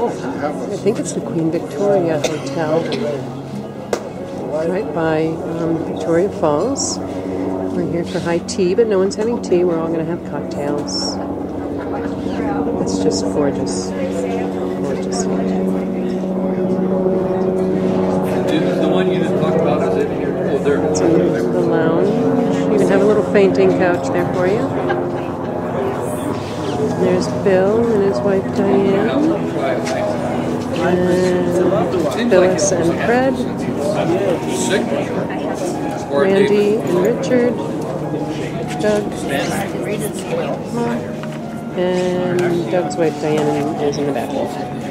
I think it's the Queen Victoria Hotel, right by Victoria Falls. We're here for high tea, but no one's having tea. We're all going to have cocktails. It's just gorgeous. Gorgeous. The one you just talked about is in here. Oh, there. It's in the lounge. You even have a little fainting couch there for you. There's Bill and his wife Diane. And Phyllis and Fred. Randy and Richard. Doug. And Doug's wife Diane is in the back.